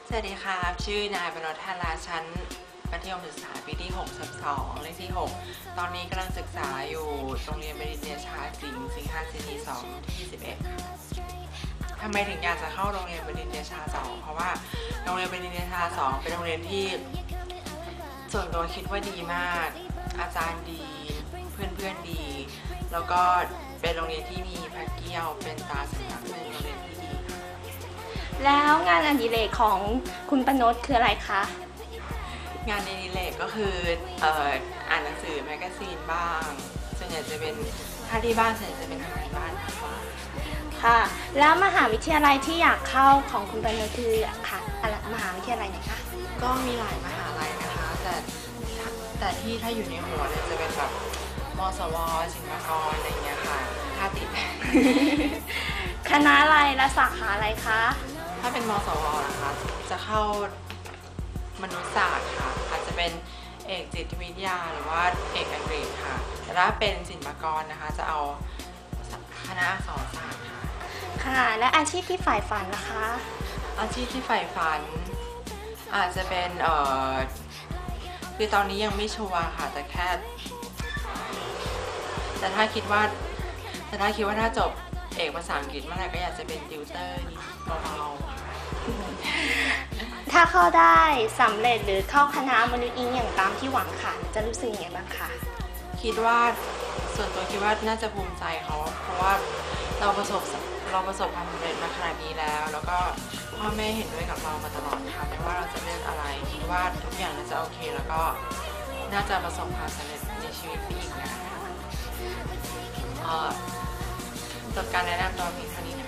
สวัสดีค่ะชื่อนายบรรณธาราชั้นมัธยมศึกษาปีที่6/2เลขที่6ตอนนี้กำลังศึกษาอยู่โรงเรียนบดินทร์เดชาสิงหาสินี2ที่21ค่ะทำไมถึงอยากจะเข้าโรงเรียนบดินทร์เดชา2เพราะว่าโรงเรียนบดินทร์เดชา2เป็นโรงเรียนที่ส่วนตัวคิดว่าดีมากอาจารย์ดีเพื่อนๆดีแล้วก็เป็นโรงเรียนที่มีพระเกี้ยวเป็นตราสัญลักษณ์โรงเรียนที่ดีค่ะแล้วงานอดิเรกของคุณปนดคืออะไรคะงานในอดิเรกก็คืออ่านหนังสือแมกกาซีนบ้างส่วนใหญ่จะเป็นถ้าที่บ้านส่วนใหญ่จะเป็นทำงานบ้านมากกว่าค่ะแล้วมหาวิทยาลัยที่อยากเข้าของคุณปนดคือค่ะอะไรมหาวิทยาลัยไหนคะก็มีหลายมหาลัยนะคะแต่ที่ถ้าอยู่ในหัวเนี่ยจะเป็นแบบมสวศิลปากรอะไรเงี้ยค่ะถ้าติดคณะอะไรและสาขาอะไรคะถ้าเป็นมสวนะคะจะเข้ามนุษยศาสตร์ค่ะอาจจะเป็นเอกจิตวิทยาหรือว่าเอกอังกฤษค่ะแต่ถ้าเป็นศิลปากรนะคะจะเอาคณะอักษรศาสตร์ค่ะค่ะและอาชีพที่ใฝ่ฝันนะคะอาชีพที่ใฝ่ฝันอาจจะเป็นคือตอนนี้ยังไม่ชัวร์ค่ะแต่ถ้าคิดว่าถ้าจบเอกภาษาอังกฤษเมื่อไหร่ก็อยากจะเป็นติวเตอร์นี่เบาๆค่ะถ้าเข้าได้สำเร็จหรือเข้าคณะมนุษย์อิงอย่างตามที่หวังค่ะจะรู้สึกยังไงบ้างคะคิดว่าส่วนตัวคิดว่าน่าจะภูมิใจเขาเพราะว่าเราประสบความสำเร็จมาขนาดนี้แล้วก็พ่อแม่เห็นด้วยกับเรามาตลอดค่ะไม่ว่าเราจะเลือกอะไรคิดว่าทุกอย่างน่าจะโอเคแล้วก็น่าจะประสบความสำเร็จในชีวิตอีกนะคะจบการแนะนำตัวเพียงเท่านี้ค่ะ